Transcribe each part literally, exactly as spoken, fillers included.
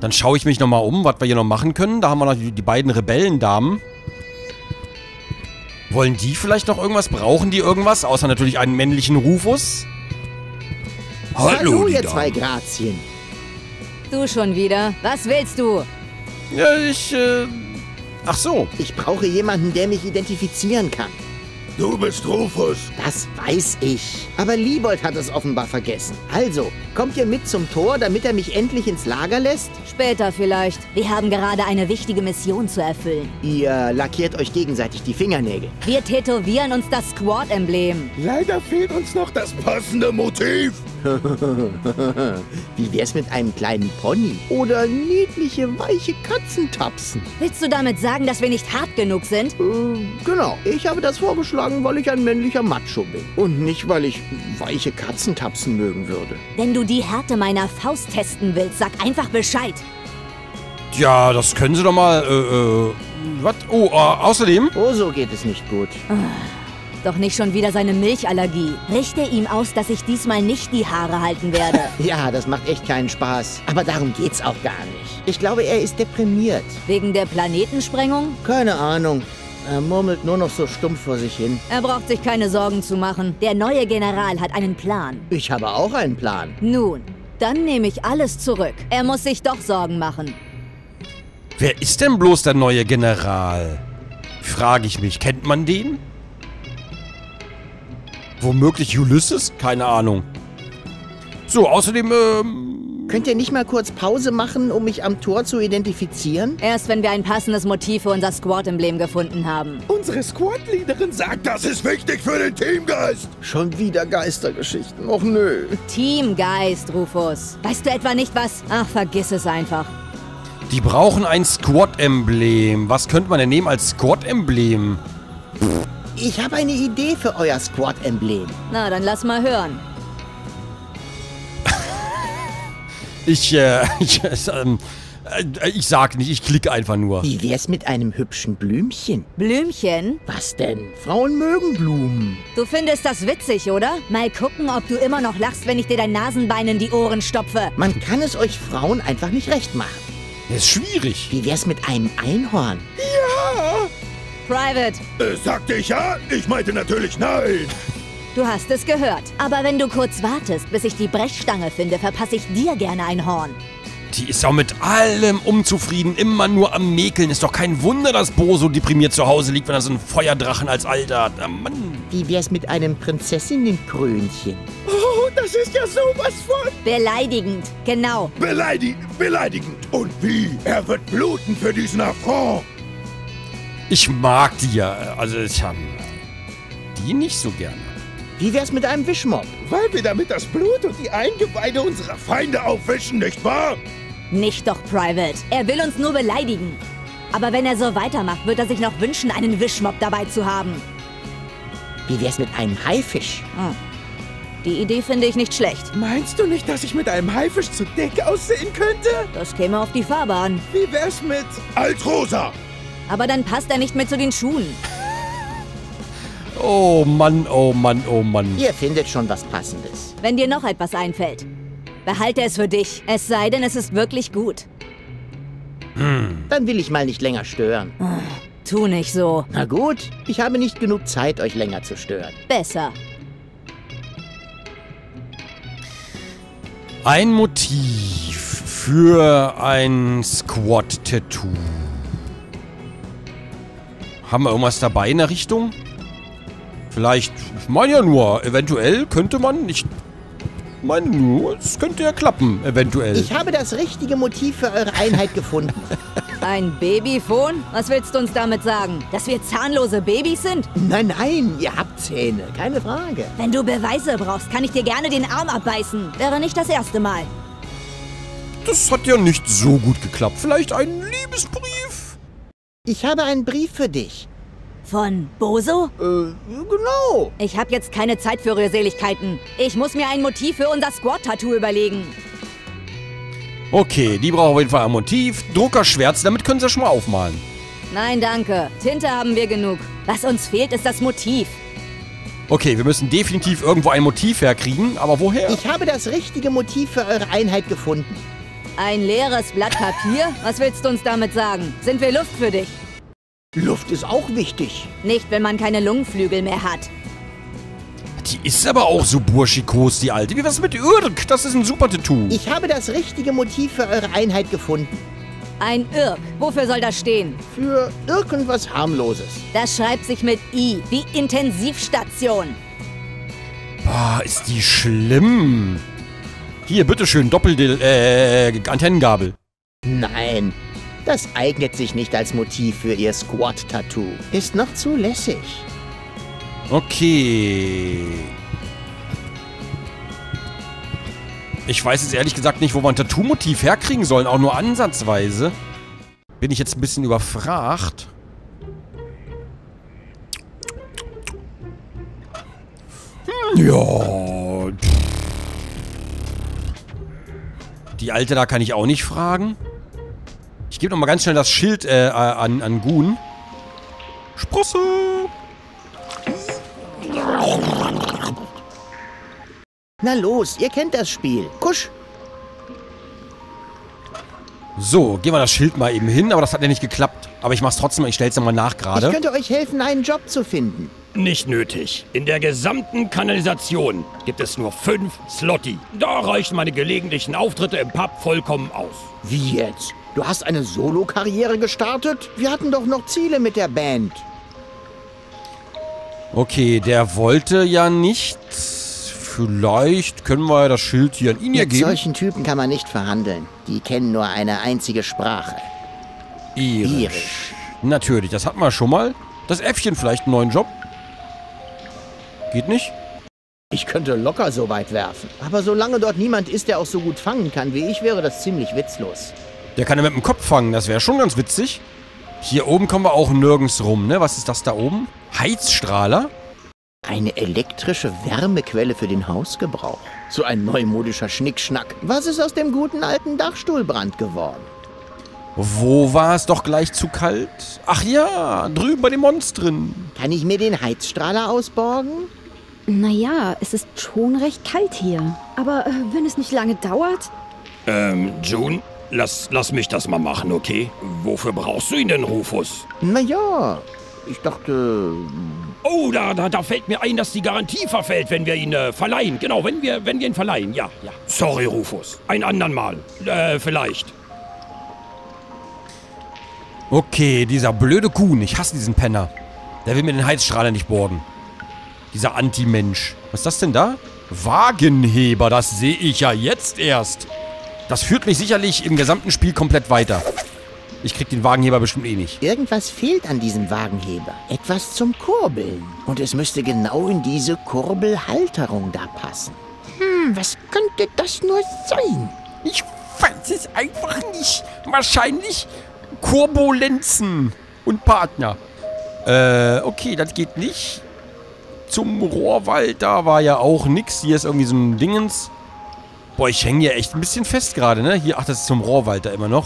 Dann schaue ich mich nochmal um, was wir hier noch machen können. Da haben wir noch die, die beiden Rebellendamen. Wollen die vielleicht noch irgendwas? Brauchen die irgendwas? Außer natürlich einen männlichen Rufus. Hallo, Hallo ihr Damen. zwei Grazien. Du schon wieder? Was willst du? Ja, ich, äh... Ach so. Ich brauche jemanden, der mich identifizieren kann. Du bist Rufus. Das weiß ich. Aber Liebold hat es offenbar vergessen. Also, kommt ihr mit zum Tor, damit er mich endlich ins Lager lässt? Später vielleicht. Wir haben gerade eine wichtige Mission zu erfüllen. Ihr lackiert euch gegenseitig die Fingernägel. Wir tätowieren uns das Squad-Emblem. Leider fehlt uns noch das passende Motiv. Wie wär's mit einem kleinen Pony? Oder niedliche, weiche Katzentapsen? Willst du damit sagen, dass wir nicht hart genug sind? Äh, genau. Ich habe das vorgeschlagen, weil ich ein männlicher Macho bin. Und nicht, weil ich weiche Katzentapsen mögen würde. Wenn du die Härte meiner Faust testen willst, sag einfach Bescheid. Ja, das können sie doch mal, äh, äh... Was? Oh, äh, außerdem... Oh, so geht es nicht gut. Doch nicht schon wieder seine Milchallergie. Richte ihm aus, dass ich diesmal nicht die Haare halten werde. Ja, das macht echt keinen Spaß. Aber darum geht's auch gar nicht. Ich glaube, er ist deprimiert. Wegen der Planetensprengung? Keine Ahnung. Er murmelt nur noch so stumpf vor sich hin. Er braucht sich keine Sorgen zu machen. Der neue General hat einen Plan. Ich habe auch einen Plan. Nun, dann nehme ich alles zurück. Er muss sich doch Sorgen machen. Wer ist denn bloß der neue General? Frage ich mich. Kennt man den? Womöglich Ulysses? Keine Ahnung. So, außerdem, ähm... Könnt ihr nicht mal kurz Pause machen, um mich am Tor zu identifizieren? Erst wenn wir ein passendes Motiv für unser Squad-Emblem gefunden haben. Unsere Squad-Leaderin sagt, das ist wichtig für den Teamgeist. Schon wieder Geistergeschichten. Och nö. Teamgeist, Rufus. Weißt du etwa nicht was? Ach, vergiss es einfach. Die brauchen ein Squad-Emblem. Was könnte man denn nehmen als Squad-Emblem? Ich habe eine Idee für euer Squad-Emblem. Na, dann lass mal hören. Ich, äh, ich, äh, ähm, äh, ich sag nicht, ich klicke einfach nur. Wie wär's mit einem hübschen Blümchen? Blümchen? Was denn? Frauen mögen Blumen. Du findest das witzig, oder? Mal gucken, ob du immer noch lachst, wenn ich dir dein Nasenbein in die Ohren stopfe. Man kann es euch Frauen einfach nicht recht machen. Das ist schwierig. Wie wär's mit einem Einhorn? Ja. Private, Äh, sagte ich ja? Ich meinte natürlich nein. du hast es gehört. Aber wenn du kurz wartest, bis ich die Brechstange finde, verpasse ich dir gerne ein Horn. Die ist auch mit allem unzufrieden, immer nur am Mäkeln. Ist doch kein Wunder, dass Bo so deprimiert zu Hause liegt, wenn er so einen Feuerdrachen als Alter hat. Ah, Mann. Wie wär's mit einem Prinzessinnenkrönchen? Oh, das ist ja sowas von Beleidigend, genau. beleidigend, beleidigend. Und wie? Er wird bluten für diesen Affront. Ich mag die ja. Also ich habe die nicht so gerne. Wie wär's mit einem Wischmopp? Weil wir damit das Blut und die Eingeweide unserer Feinde aufwischen, nicht wahr? Nicht doch, Private. Er will uns nur beleidigen. Aber wenn er so weitermacht, wird er sich noch wünschen, einen Wischmopp dabei zu haben. Wie wär's mit einem Haifisch? Hm. Die Idee finde ich nicht schlecht. Meinst du nicht, dass ich mit einem Haifisch zu dick aussehen könnte? Das käme auf die Farbe an. Wie wär's mit Altrosa? Aber dann passt er nicht mehr zu den Schuhen. Oh Mann, oh Mann, oh Mann. Ihr findet schon was Passendes. Wenn dir noch etwas einfällt, behalte es für dich. Es sei denn, es ist wirklich gut. Dann will ich mal nicht länger stören. Tu nicht so. Na gut, ich habe nicht genug Zeit, euch länger zu stören. Besser. Ein Motiv für ein Squad-Tattoo. Haben wir irgendwas dabei in der Richtung? Vielleicht, ich meine ja nur, eventuell könnte man, ich meine nur, es könnte ja klappen, eventuell. Ich habe das richtige Motiv für eure Einheit gefunden. Ein Babyphon? Was willst du uns damit sagen? Dass wir zahnlose Babys sind? Nein, nein, ihr habt Zähne, keine Frage. Wenn du Beweise brauchst, kann ich dir gerne den Arm abbeißen. Wäre nicht das erste Mal. Das hat ja nicht so gut geklappt. Vielleicht ein Liebesbrief? Ich habe einen Brief für dich. Von Boso? Äh, genau. Ich habe jetzt keine Zeit für Rührseligkeiten. Ich muss mir ein Motiv für unser Squad-Tattoo überlegen. Okay, die brauchen auf jeden Fall ein Motiv. Druckerschwärz, damit können sie schon mal aufmalen. Nein, danke. Tinte haben wir genug. Was uns fehlt, ist das Motiv. Okay, wir müssen definitiv irgendwo ein Motiv herkriegen, aber woher? Ich habe das richtige Motiv für eure Einheit gefunden. Ein leeres Blatt Papier? Was willst du uns damit sagen? Sind wir Luft für dich? Luft ist auch wichtig. Nicht, wenn man keine Lungenflügel mehr hat. Die ist aber auch so burschikos, die Alte. Wie was mit Irk? Das ist ein super Tattoo. Ich habe das richtige Motiv für eure Einheit gefunden. Ein Irk. Wofür soll das stehen? Für irgendwas Harmloses. Das schreibt sich mit I, wie Intensivstation. Boah, ist die schlimm. Hier, bitteschön, Doppel... äh, Antennengabel. Nein, das eignet sich nicht als Motiv für ihr Squad-Tattoo. Ist noch zu lässig. Okay. Ich weiß jetzt ehrlich gesagt nicht, wo wir ein Tattoo-Motiv herkriegen sollen, auch nur ansatzweise. Bin ich jetzt ein bisschen überfragt. Hm, ja. Die Alte da kann ich auch nicht fragen. Ich gebe nochmal ganz schnell das Schild äh, an, an Gun. Sprosse! Na los, ihr kennt das Spiel. Kusch! So, gehen wir das Schild mal eben hin, aber das hat ja nicht geklappt. Aber ich mach's trotzdem, ich stell's nochmal nach gerade. Ich könnte euch helfen, einen Job zu finden. Nicht nötig. In der gesamten Kanalisation gibt es nur fünf Slotty. Da reichen meine gelegentlichen Auftritte im Pub vollkommen aus. Wie jetzt? Du hast eine Solo-Karriere gestartet? Wir hatten doch noch Ziele mit der Band. Okay, der wollte ja nicht. Vielleicht können wir das Schild hier an ihn ja Mit geben. solchen Typen kann man nicht verhandeln. Die kennen nur eine einzige Sprache. Irisch. Irisch. Natürlich, das hatten wir schon mal. Das Äffchen vielleicht einen neuen Job. Geht nicht? Ich könnte locker so weit werfen. Aber solange dort niemand ist, der auch so gut fangen kann wie ich, wäre das ziemlich witzlos. Der kann ja mit dem Kopf fangen, das wäre schon ganz witzig. Hier oben kommen wir auch nirgends rum, ne? Was ist das da oben? Heizstrahler? Eine elektrische Wärmequelle für den Hausgebrauch. So ein neumodischer Schnickschnack. Was ist aus dem guten alten Dachstuhlbrand geworden? Wo war es doch gleich zu kalt? Ach ja, drüben bei den Monstern. Kann ich mir den Heizstrahler ausborgen? Naja, es ist schon recht kalt hier. Aber äh, wenn es nicht lange dauert... Ähm, June, lass, lass mich das mal machen, okay? Wofür brauchst du ihn denn, Rufus? Naja, ich dachte... Oh, da, da, da fällt mir ein, dass die Garantie verfällt, wenn wir ihn äh, verleihen. Genau, wenn wir, wenn wir ihn verleihen, ja, ja. Sorry, Rufus. Ein andern Mal. Äh, vielleicht. Okay, dieser blöde Kuhn. Ich hasse diesen Penner. Der will mir den Heizstrahler nicht borgen. Dieser Anti-Mensch. Was ist das denn da? Wagenheber, das sehe ich ja jetzt erst. Das führt mich sicherlich im gesamten Spiel komplett weiter. Ich krieg den Wagenheber bestimmt eh nicht. Irgendwas fehlt an diesem Wagenheber. Etwas zum Kurbeln. Und es müsste genau in diese Kurbelhalterung da passen. Hm, was könnte das nur sein? Ich weiß es einfach nicht. Wahrscheinlich Kurbulenzen und Partner. Äh, okay, das geht nicht. Zum Rohrwald, da war ja auch nix. Hier ist irgendwie so ein Dingens. Boah, ich hänge hier echt ein bisschen fest gerade, ne? Hier, ach, das ist zum Rohrwald da immer noch.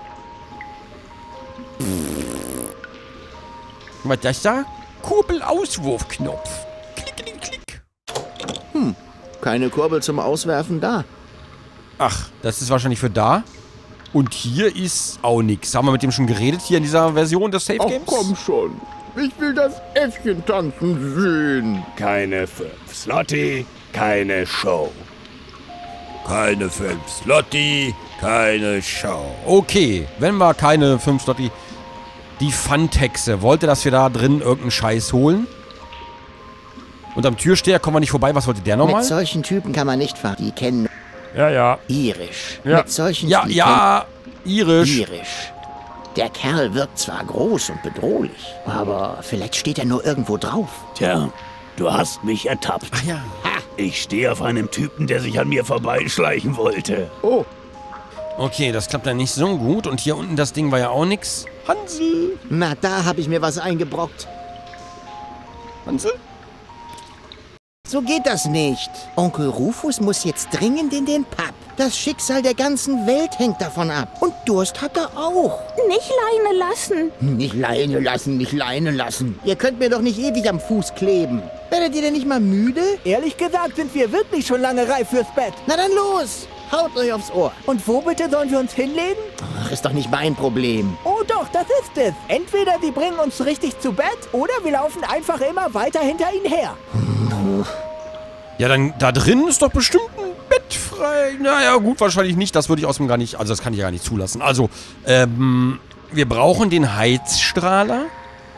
Was ist das da? Kurbelauswurfknopf. Klick, klick, klick. Hm, keine Kurbel zum Auswerfen da. Ach, das ist wahrscheinlich für da. Und hier ist auch nichts. Haben wir mit dem schon geredet hier in dieser Version des Safe Games? Ach komm schon. Ich will das Äffchen tanzen sehen. Keine fünf Slotty, keine Show. Keine fünf Slotty, keine Show. Okay, wenn wir keine fünf Slotty... Die Fun-Texe. Wollte, dass wir da drin irgendeinen Scheiß holen? Und am Türsteher kommen wir nicht vorbei. Was wollte der nochmal? Mit solchen Typen kann man nicht fahren. Die kennen Ja, ja. Irisch. Ja, Mit solchen ja, die ja. Irisch. kennen Irisch. Der Kerl wirkt zwar groß und bedrohlich, aber vielleicht steht er nur irgendwo drauf. Tja, du hast mich ertappt. Ach ja. Ich stehe auf einem Typen, der sich an mir vorbeischleichen wollte. Oh, Okay, das klappt dann nicht so gut. Und hier unten das Ding war ja auch nix. Hansel. Na, da habe ich mir was eingebrockt. Hansel? So geht das nicht. Onkel Rufus muss jetzt dringend in den Pub. Das Schicksal der ganzen Welt hängt davon ab. Und Durst hat er auch. Nicht Leine lassen. Nicht Leine lassen, nicht Leine lassen. Ihr könnt mir doch nicht ewig am Fuß kleben. Werdet ihr denn nicht mal müde? Ehrlich gesagt sind wir wirklich schon lange reif fürs Bett. Na dann los. Haut euch aufs Ohr. Und wo bitte sollen wir uns hinlegen? Ach, ist doch nicht mein Problem. Oh doch, das ist es. Entweder sie bringen uns richtig zu Bett oder wir laufen einfach immer weiter hinter ihnen her. Ja, dann da drin ist doch bestimmt ein Bett frei. Naja, gut, wahrscheinlich nicht. Das würde ich außerdem gar nicht, also das kann ich ja gar nicht zulassen. Also, ähm, wir brauchen den Heizstrahler.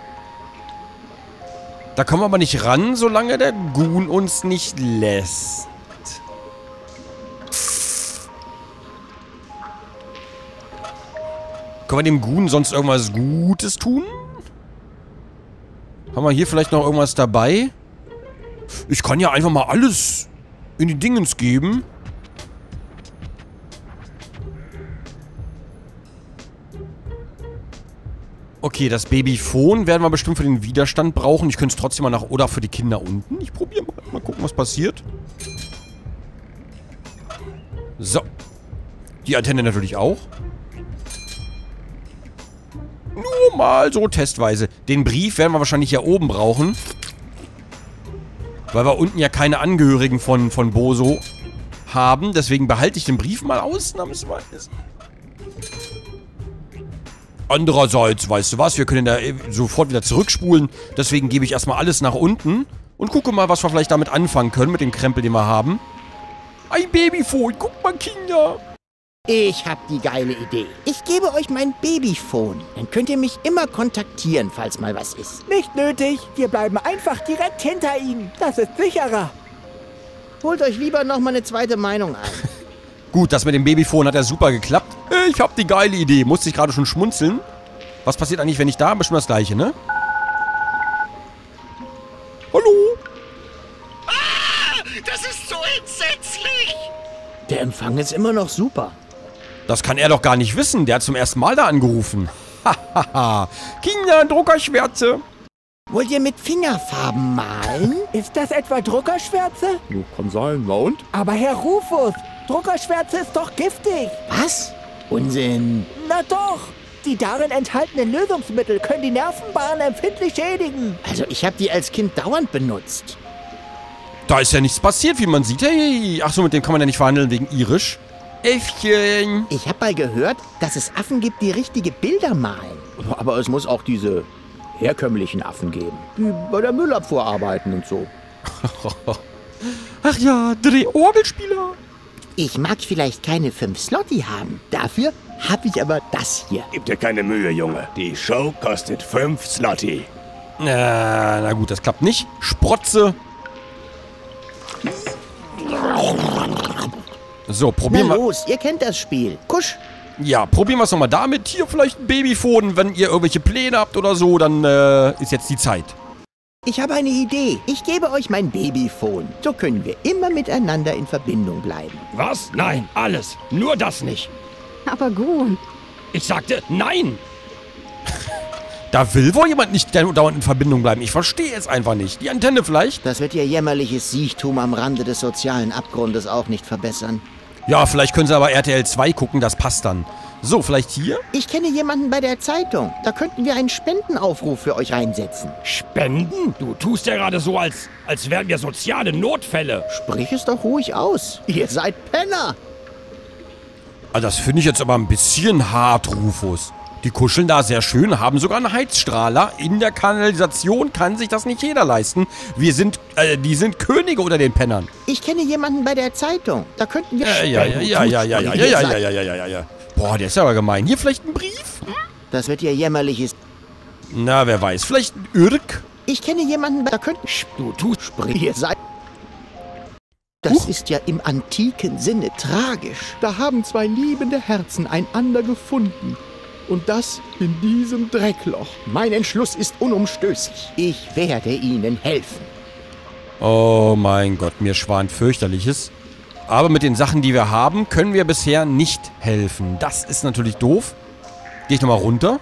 Da kommen wir aber nicht ran, solange der Goon uns nicht lässt. Können wir dem Goon sonst irgendwas Gutes tun? Haben wir hier vielleicht noch irgendwas dabei? Ich kann ja einfach mal alles in die Dingens geben. Okay, das Babyphon werden wir bestimmt für den Widerstand brauchen. Ich könnte es trotzdem mal nach... Oder für die Kinder unten. Ich probiere mal. Mal gucken, was passiert. So. Die Antenne natürlich auch. Nur mal so testweise. Den Brief werden wir wahrscheinlich hier oben brauchen. Weil wir unten ja keine Angehörigen von, von Boso haben. Deswegen behalte ich den Brief mal ausnahmsweise. Andererseits, weißt du was, wir können da sofort wieder zurückspulen. Deswegen gebe ich erstmal alles nach unten. Und gucke mal, was wir vielleicht damit anfangen können, mit dem Krempel, den wir haben. Ein Babyphone, guck mal, Kinder. Ich hab die geile Idee. Ich gebe euch mein Babyphone. Dann könnt ihr mich immer kontaktieren, falls mal was ist. Nicht nötig. Wir bleiben einfach direkt hinter ihnen. Das ist sicherer. Holt euch lieber noch mal eine zweite Meinung ein. Gut, das mit dem Babyphone hat ja super geklappt. Ich hab die geile Idee. Musste ich gerade schon schmunzeln. Was passiert eigentlich, wenn ich da... Bestimmt das Gleiche, ne? Hallo? Ah, das ist so entsetzlich. Der Empfang ist immer noch super. Das kann er doch gar nicht wissen. Der hat zum ersten Mal da angerufen. Hahaha. Kinder, Druckerschwärze. Wollt ihr mit Fingerfarben malen? Ist das etwa Druckerschwärze? Ja, kann sein, na und? Aber Herr Rufus, Druckerschwärze ist doch giftig. Was? Unsinn. Na doch. Die darin enthaltenen Lösungsmittel können die Nervenbahnen empfindlich schädigen. Also ich habe die als Kind dauernd benutzt. Da ist ja nichts passiert, wie man sieht. Hey, ach so, mit dem kann man ja nicht verhandeln wegen Irisch. Äffchen. Ich habe mal gehört, dass es Affen gibt, die richtige Bilder malen. Aber es muss auch diese herkömmlichen Affen geben, die bei der Müllabfuhr arbeiten und so. Ach ja, Drehorgelspieler. Ich mag vielleicht keine fünf Slotty haben. Dafür habe ich aber das hier. Gib dir keine Mühe, Junge. Die Show kostet fünf Slotty. Na, na gut, das klappt nicht. Sprotze. So, probieren Na wir... los, ihr kennt das Spiel. Kusch. Ja, probieren wir es nochmal damit. Hier vielleicht ein Babyphone. Wenn ihr irgendwelche Pläne habt oder so, dann äh, ist jetzt die Zeit. Ich habe eine Idee. Ich gebe euch mein Babyphone. So können wir immer miteinander in Verbindung bleiben. Was? Nein, alles. Nur das nicht. Aber gut. Ich sagte nein. Da will wohl jemand nicht dauernd in Verbindung bleiben. Ich verstehe es einfach nicht. Die Antenne vielleicht? Das wird ihr jämmerliches Siechtum am Rande des sozialen Abgrundes auch nicht verbessern. Ja, vielleicht können sie aber R T L zwei gucken. Das passt dann. So, vielleicht hier? Ich kenne jemanden bei der Zeitung. Da könnten wir einen Spendenaufruf für euch reinsetzen. Spenden? Du tust ja gerade so, als, als wären wir soziale Notfälle. Sprich es doch ruhig aus. Ihr seid Penner. Also das finde ich jetzt aber ein bisschen hart, Rufus. Die kuscheln da sehr schön, haben sogar einen Heizstrahler. In der Kanalisation kann sich das nicht jeder leisten. Wir sind, äh, die sind Könige unter den Pennern. Ich kenne jemanden bei der Zeitung. Da könnten wir Äh, ja, ja, ja, ja, ja, ja, ja, ja, ja, ja, ja, ja, ja. Boah, der ist aber gemein. Hier vielleicht ein Brief? Das wird ihr jämmerliches... Na, wer weiß. Vielleicht ein Irk? Ich kenne jemanden, da könnt... Du tust, sprich, ihr seid... Das ist ja im antiken Sinne tragisch. Da haben zwei liebende Herzen einander gefunden. Und das in diesem Dreckloch. Mein Entschluss ist unumstößlich. Ich werde ihnen helfen. Oh mein Gott, mir schwant fürchterliches. Aber mit den Sachen, die wir haben, können wir bisher nicht helfen. Das ist natürlich doof. Gehe ich nochmal runter.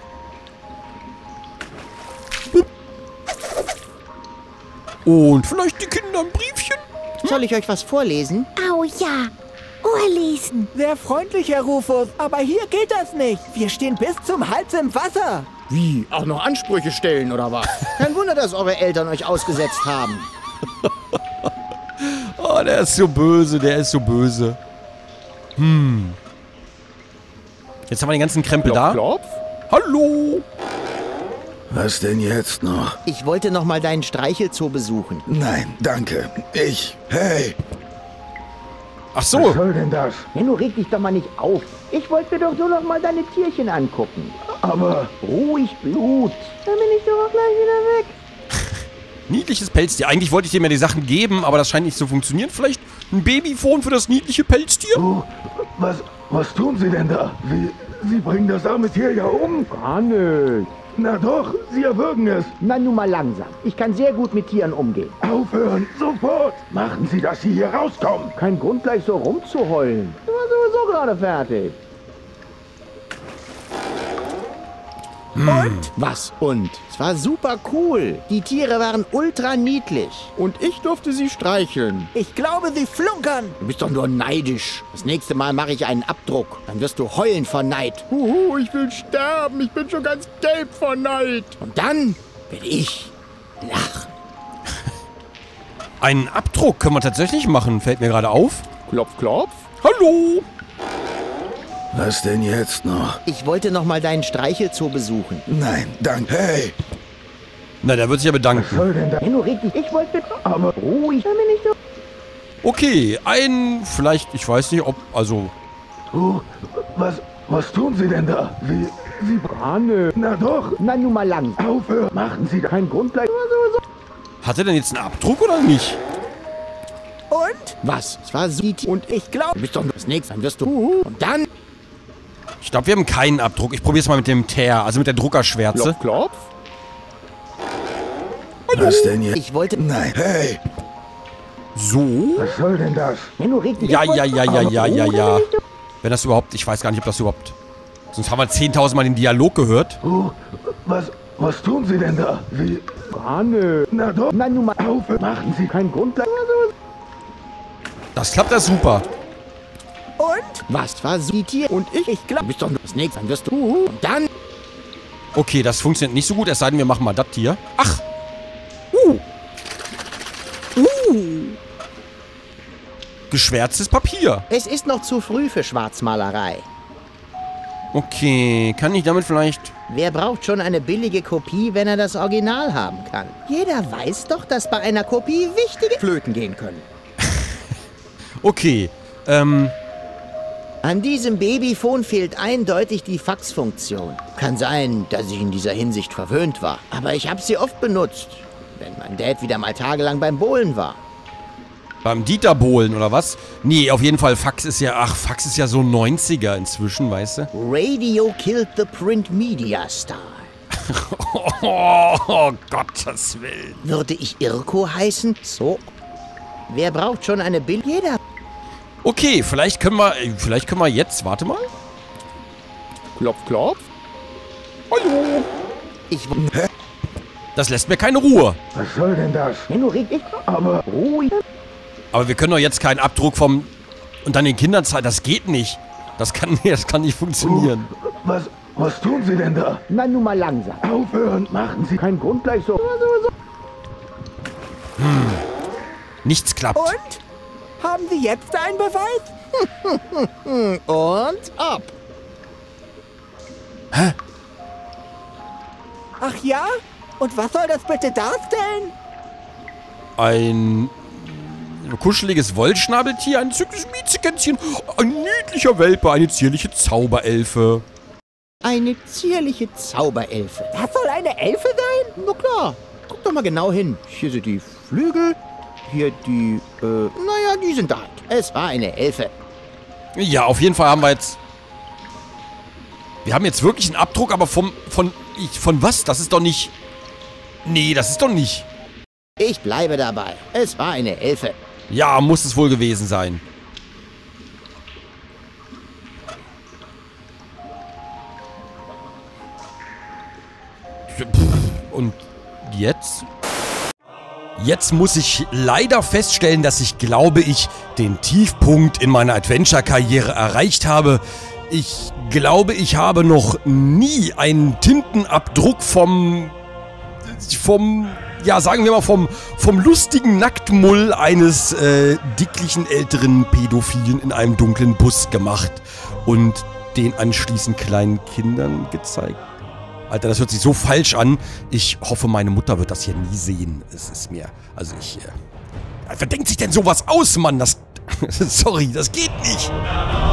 Und vielleicht die Kinder ein Briefchen? Soll ich euch was vorlesen? Oh ja, Ohrlesen. Sehr freundlich, Herr Rufus, aber hier geht das nicht. Wir stehen bis zum Hals im Wasser. Wie? Auch noch Ansprüche stellen, oder was? Kein Wunder, dass eure Eltern euch ausgesetzt haben. Oh, der ist so böse, der ist so böse. Hm. Jetzt haben wir den ganzen Krempel Klopf, da. klopf. Hallo. Was denn jetzt noch? Ich wollte noch mal deinen Streichelzoo besuchen. Nein, danke. Ich. Hey, Ach so. soll denn das? Menno, reg dich doch mal nicht auf. Ich wollte mir doch nur noch mal deine Tierchen angucken. Aber Ruhig, Blut. Dann bin ich doch auch gleich wieder weg. Niedliches Pelztier. Eigentlich wollte ich dir mir die Sachen geben, aber das scheint nicht zu funktionieren. Vielleicht ein Babyphone für das niedliche Pelztier? oh, was, was tun Sie denn da? Sie, Sie bringen das arme Tier ja um. Gar nicht. Na doch, Sie erwürgen es. Na, nun mal langsam. Ich kann sehr gut mit Tieren umgehen. Aufhören, sofort. Machen Sie, dass Sie hier rauskommen. Kein Grund, gleich so rumzuheulen. Du warst sowieso gerade fertig. Und? Was und? Es war super cool. Die Tiere waren ultra niedlich. Und ich durfte sie streicheln. Ich glaube, sie flunkern. Du bist doch nur neidisch. Das nächste Mal mache ich einen Abdruck. Dann wirst du heulen vor Neid. Huhu, ich will sterben. Ich bin schon ganz gelb vor Neid. Und dann werde ich lachen. Einen Abdruck können wir tatsächlich machen. Fällt mir gerade auf. Klopf, klopf. Hallo. Was denn jetzt noch? Ich wollte noch mal deinen Streichelzoo besuchen. Nein, danke. Hey, Na, der wird sich ja bedanken. soll denn das? Menno, reg dich. Ich wollte... Aber Ruhig. Dann bin ich doch... Okay, ein... Vielleicht, ich weiß nicht, ob... Also... oh, was, was tun Sie denn da? Sie, Sie... Gar nicht. Na doch, Na, nun mal langsam. aufhören. Machen Sie da. Kein Grund, gleich... Hat er denn jetzt einen Abdruck oder nicht? Und? Was? Es war so... Und ich glaube... Du bist doch nur das Nächste. Dann wirst du... Und dann... Ich glaube, wir haben keinen Abdruck. Ich probiere es mal mit dem Teer, also mit der Druckerschwärze. Klopf, klopf. Was denn jetzt? Ich wollte... Nein. Hey, So? was soll denn das? Menno, reg dich. Ja, Ich wollte- ja, ja, ja, ja, ja, ja. Wenn das überhaupt... Ich weiß gar nicht, ob das überhaupt... Sonst haben wir zehntausend Mal den Dialog gehört. Oh, was, was tun Sie denn da? Sie... Gar nicht. Na doch, Na, nun mal... aufhören. Machen Sie keinen Grund. gleich- Das klappt ja super. Und? Was? War so... Tier... Und ich... Ich Du glaube... bist doch nur das Nächste. Dann wirst du... Und dann... Okay, das funktioniert nicht so gut, es sei denn, wir machen mal das hier. Ach! Uh! Uh! Geschwärztes Papier. Es ist noch zu früh für Schwarzmalerei. Okay, kann ich damit vielleicht... Wer braucht schon eine billige Kopie, wenn er das Original haben kann? Jeder weiß doch, dass bei einer Kopie wichtige Flöten gehen können. Okay, ähm... An diesem Babyphone fehlt eindeutig die Faxfunktion. Kann sein, dass ich in dieser Hinsicht verwöhnt war. Aber ich habe sie oft benutzt, wenn mein Dad wieder mal tagelang beim Bowlen war. Beim Dieter Bohlen, oder was? Nee, auf jeden Fall, Fax ist ja... Ach, Fax ist ja so neunziger inzwischen, weißt du? Radio killed the print media star. Oh, oh Gottes Willen. Würde ich Irko heißen? So. Wer braucht schon eine Bild? Jeder. Okay, vielleicht können wir... Vielleicht können wir jetzt... Warte mal. Klopf, klopf. Hallo. Ich... Das lässt mir keine Ruhe. Was soll denn das? Menno, reg dich. Aber Ruhig. Aber wir können doch jetzt keinen Abdruck vom... Und dann den Kindern zeigen. Das geht nicht. Das kann, das kann nicht funktionieren. was, was tun Sie denn da? Na, nun mal langsam. Aufhören. Machen Sie keinen Grund. Gleich so. Nichts klappt. Und? Haben Sie jetzt einen Beweis? Und ab. Hä? Ach ja? Und was soll das bitte darstellen? Ein kuscheliges Wollschnabeltier, ein zückiges Miezekätzchen, ein niedlicher Welpe, eine zierliche Zauberelfe. Eine zierliche Zauberelfe. Das soll eine Elfe sein? Na klar. Guck doch mal genau hin. Hier sind die Flügel. Hier die, äh, naja, die sind da. Es war eine Elfe. Ja, auf jeden Fall haben wir jetzt... Wir haben jetzt wirklich einen Abdruck, aber vom... Von... Ich, von was? Das ist doch nicht... Nee, das ist doch nicht... Ich bleibe dabei. Es war eine Elfe. Ja, muss es wohl gewesen sein. Und jetzt? Jetzt muss ich leider feststellen, dass ich glaube, ich den Tiefpunkt in meiner Adventure-Karriere erreicht habe. Ich glaube, ich habe noch nie einen Tintenabdruck vom... vom... ja, sagen wir mal, vom, vom lustigen Nacktmull eines äh, dicklichen älteren Pädophilen in einem dunklen Bus gemacht und den anschließend kleinen Kindern gezeigt. Alter, das hört sich so falsch an. Ich hoffe, meine Mutter wird das hier nie sehen. Es ist mir, also ich, äh, wer denkt sich denn sowas aus, Mann? Das, sorry, das geht nicht.